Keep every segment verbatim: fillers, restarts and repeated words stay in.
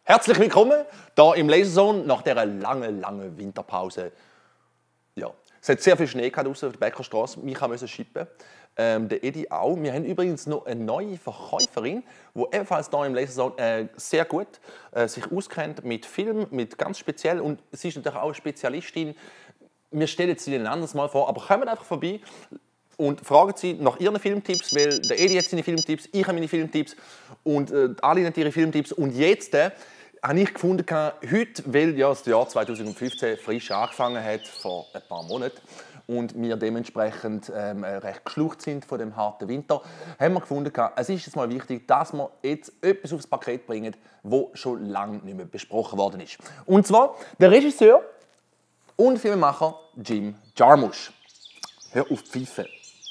Herzlich willkommen hier im Laserzone nach dieser langen, langen Winterpause. Ja, es hat sehr viel Schnee gehabt auf der Bäckerstraße. Ich musste schippen. Ähm, der Edi auch. Wir haben übrigens noch eine neue Verkäuferin, die ebenfalls hier im Laserzone äh, sehr gut äh, sich auskennt mit Film, mit ganz speziell. Und sie ist natürlich auch eine Spezialistin. Wir stellen sie Ihnen ein anderes Mal vor, aber kommen einfach vorbei und fragen Sie nach Ihren Filmtipps, weil der Edi hat seine Filmtipps, ich habe meine Filmtipps und äh, alle haben ihre Filmtipps. Und jetzt äh, habe ich gefunden, heute, weil ja das Jahr zweitausendfünfzehn frisch angefangen hat, vor ein paar Monaten, und wir dementsprechend ähm, recht geschlucht sind von dem harten Winter, haben wir gefunden, es ist jetzt mal wichtig, dass wir jetzt etwas aufs Paket bringen, das schon lange nicht mehr besprochen worden ist. Und zwar der Regisseur und Filmemacher Jim Jarmusch. Hör auf die Pfeife.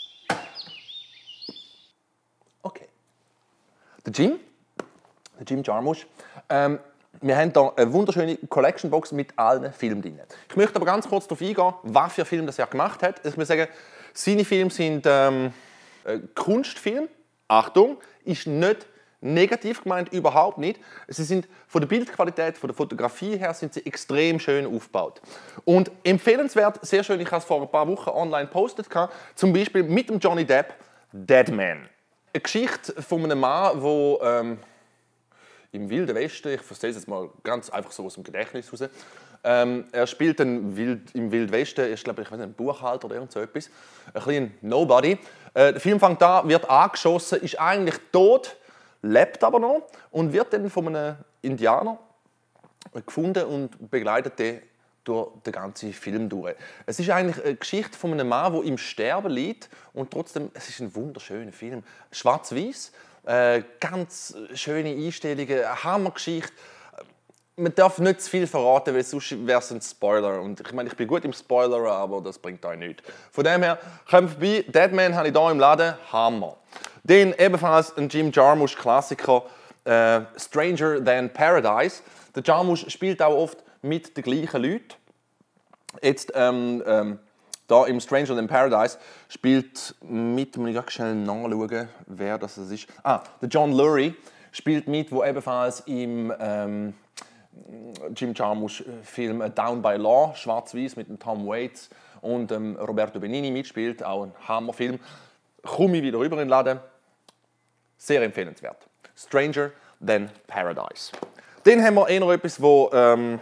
Okay. Der Jim, der Jim Jarmusch, ähm, wir haben hier eine wunderschöne Collection-Box mit allen Filmen drin. Ich möchte aber ganz kurz darauf eingehen, was für Filme das er gemacht hat. Ich muss sagen, seine Filme sind ähm, Kunstfilme. Achtung, ist nicht negativ gemeint, überhaupt nicht. Sie sind von der Bildqualität, von der Fotografie her, sind sie extrem schön aufgebaut. Und empfehlenswert, sehr schön, ich habe es vor ein paar Wochen online gepostet, zum Beispiel mit dem Johnny Depp, Dead Man. Eine Geschichte von einem Mann, der ähm, im Wilden Westen, ich erzähle es jetzt mal ganz einfach so aus dem Gedächtnis raus, ähm, er spielt einen Wild, im Wilden Westen, er ist glaube ich, ein Buchhalter oder irgend so etwas, ein bisschen Nobody. Äh, der Film fängt an, wird angeschossen, ist eigentlich tot, lebt aber noch und wird dann von einem Indianer gefunden und begleitet den durch den ganzen Film durch. Es ist eigentlich eine Geschichte von einem Mann, der im Sterben liegt und trotzdem, es ist ein wunderschöner Film. Schwarz-Weiß, äh, ganz schöne Einstellungen, eine Hammergeschichte. Man darf nicht zu viel verraten, weil sonst wäre es ein Spoiler. Und ich meine, ich bin gut im Spoiler, aber das bringt euch nichts. Von dem her, kommt vorbei. Dead Man habe ich hier im Laden. Hammer. Dann ebenfalls ein Jim Jarmusch-Klassiker, äh, Stranger Than Paradise. Der Jarmusch spielt auch oft mit den gleichen Leuten. Jetzt, ähm, ähm, da im Stranger Than Paradise spielt mit, muss ich ganz schnell nachschauen, wer das ist. Ah, der John Lurie spielt mit, der ebenfalls im ähm, Jim Jarmusch-Film Down by Law, schwarz-weiß mit dem Tom Waits und ähm, Roberto Benigni mitspielt, auch ein Hammerfilm. Komme ich wieder rüber in den Laden. Sehr empfehlenswert. Stranger Than Paradise. Dann haben wir eh noch etwas, wo ähm,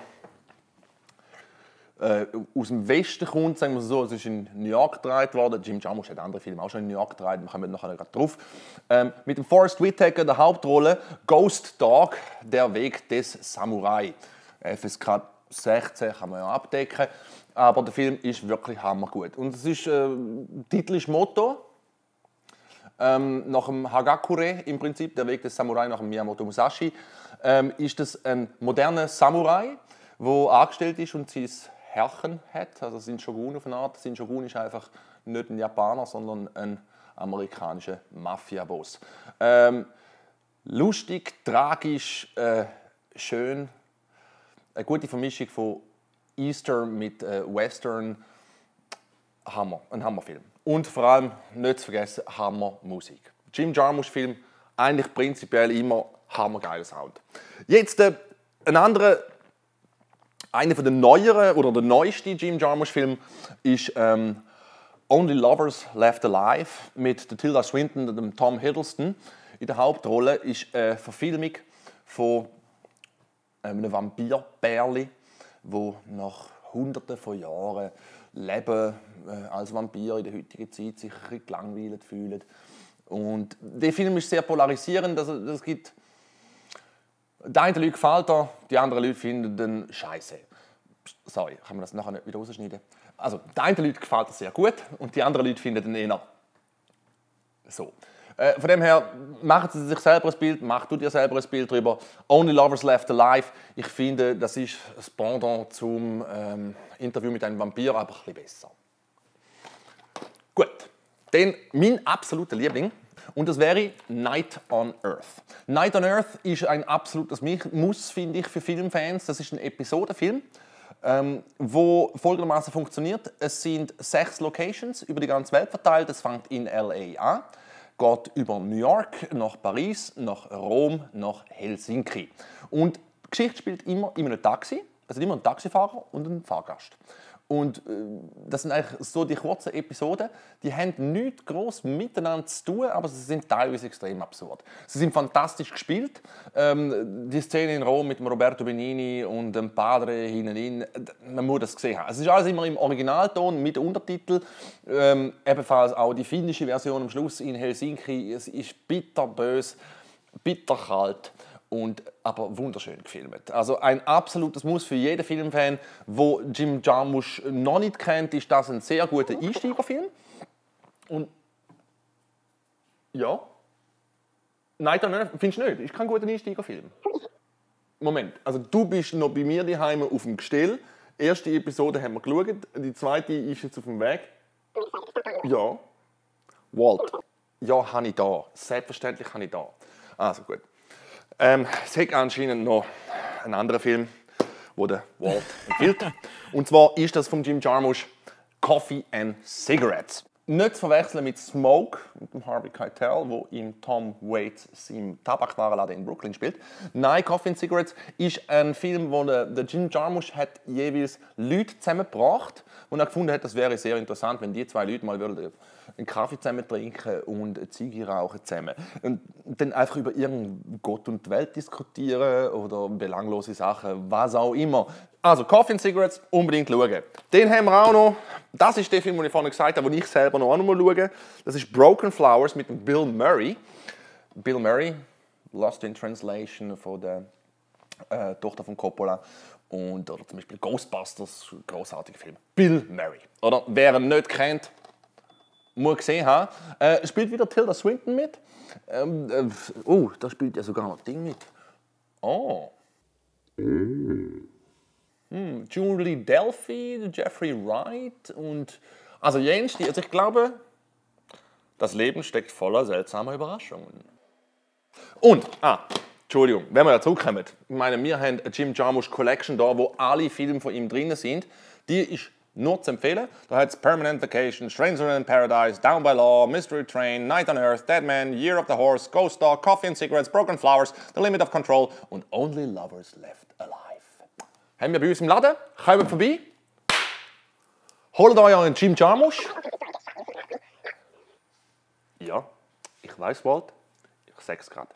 äh, aus dem Westen kommt, sagen wir so. Es ist in New York gedreht worden. Jim Jarmusch hat andere Filme auch schon in New York gedreht. Wir kommen nachher gerade drauf. Ähm, mit dem Forest Whitaker der Hauptrolle Ghost Dog, der Weg des Samurai. F S K sechzehn kann man ja abdecken, aber der Film ist wirklich hammergut. Und es ist, äh, Titel ist Motto. Ähm, nach dem Hagakure im Prinzip, der Weg des Samurai nach dem Miyamoto Musashi, ähm, ist das ein moderner Samurai, der angestellt ist und sein Herrchen hat, also sein Shogun auf eine Art. Sein Shogun ist einfach nicht ein Japaner, sondern ein amerikanischer Mafia-Boss. Ähm, lustig, tragisch, äh, schön, eine gute Vermischung von Eastern mit äh, Western. Hammer, ein Hammerfilm. Und vor allem, nicht zu vergessen, Hammermusik. Jim Jarmusch-Film, eigentlich prinzipiell immer hammergeiler Sound. Jetzt äh, ein anderer, einer der neueren oder der neueste Jim Jarmusch-Film ist ähm, Only Lovers Left Alive mit der Tilda Swinton und dem Tom Hiddleston. In der Hauptrolle ist eine Verfilmung von einem Vampirbärli, wo nach Hunderten von Jahren leben äh, als Vampir in der heutigen Zeit, sich ein bisschen gelangweilt fühlen. Und der Film ist sehr polarisierend. Also, es gibt die einen Leute gefällt er, die anderen Leute finden den Scheiße. Sorry, kann man das nachher nicht wieder rausschneiden? Also, die einen Leute gefällt er sehr gut und die anderen Leute finden den eher so. Äh, von dem her, machen Sie sich selber ein Bild, mach du dir selber ein Bild darüber. Only Lovers Left Alive. Ich finde, das ist das Pendant zum ähm, Interview mit einem Vampir, aber ein bisschen besser. Gut, dann mein absoluter Liebling. Und das wäre Night on Earth. Night on Earth ist ein absolutes Muss, finde ich, für Filmfans. Das ist ein Episodenfilm, ähm, wo folgendermaßen funktioniert. Es sind sechs Locations über die ganze Welt verteilt. Es fängt in L A an, geht über New York, nach Paris, nach Rom, nach Helsinki. Und Die Geschichte spielt immer in einem Taxi. Es sind immer ein Taxifahrer und ein Fahrgast. Und äh, das sind eigentlich so die kurzen Episoden, die haben nichts gross miteinander zu tun, aber sie sind teilweise extrem absurd. Sie sind fantastisch gespielt. Ähm, die Szene in Rom mit dem Roberto Benigni und dem Padre hinein, man muss das gesehen haben. Es ist alles immer im Originalton mit Untertitel. Ähm, ebenfalls auch die finnische Version am Schluss in Helsinki. Es ist bitterbös, bitterkalt. Und, aber wunderschön gefilmt. Also ein absolutes Muss für jeden Filmfan, wo Jim Jarmusch noch nicht kennt, ist das ein sehr guter Einsteigerfilm. Und ja, nein, nein, findest du nicht? Ist kein guter Einsteigerfilm. Moment, also du bist noch bei mir daheim auf dem Gestell. Die erste Episode haben wir geschaut, die zweite ist jetzt auf dem Weg. Ja. Walt. Ja, habe ich da. Selbstverständlich habe ich da. Also gut. Ähm, es gibt anscheinend noch einen anderen Film, den der Walt empfiehlt. Und zwar ist das von Jim Jarmusch Coffee and Cigarettes. Nicht zu verwechseln mit Smoke, mit dem Harvey Keitel, wo ihm Tom Waits seinem Tabakwarenladen in Brooklyn spielt. Nein, Coffee and Cigarettes ist ein Film, wo der, der Jim Jarmusch hat jeweils Leute zusammengebracht und er gefunden hat, das wäre sehr interessant, wenn die zwei Leute mal würden einen Kaffee zusammen trinken und eine Ziege rauchen zusammen. Und dann einfach über irgendeinen Gott und die Welt diskutieren oder belanglose Sachen, was auch immer. Also Coffee and Cigarettes, unbedingt schauen. Den haben wir auch noch. Das ist der Film, den ich vorhin gesagt habe, den ich selber noch einmal schaue. Das ist Broken Flowers mit Bill Murray. Bill Murray, Lost in Translation von der äh, Tochter von Coppola. Und, oder zum Beispiel Ghostbusters, großartiger Film. Bill Murray. Oder wer ihn nicht kennt, muss gesehen haben. Äh, spielt wieder Tilda Swinton mit. Ähm, äh, oh, da spielt ja sogar noch Ding mit. Oh. Hm, Julie Delphi, Jeffrey Wright und also Jens, die, also ich glaube, das Leben steckt voller seltsamer Überraschungen. Und, ah, Entschuldigung, wenn wir ja zurückkommen, ich meine, wir haben eine Jim Jarmusch Collection da, wo alle Filme von ihm drin sind. Die ist nur zu empfehlen. Da hat es Permanent Vacation, Stranger in Paradise, Down by Law, Mystery Train, Night on Earth, Dead Man, Year of the Horse, Ghost Dog, Coffee and Cigarettes, Broken Flowers, The Limit of Control und Only Lovers Left Alive. Haben wir bei uns im Laden, kommt vorbei, holt euch einen Jim Jarmusch. Ja, ich weiß, Walt, ich sag's gerade.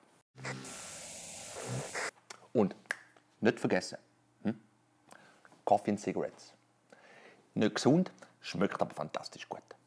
Und nicht vergessen, hm? Coffee and Cigarettes. Nicht gesund, schmeckt aber fantastisch gut.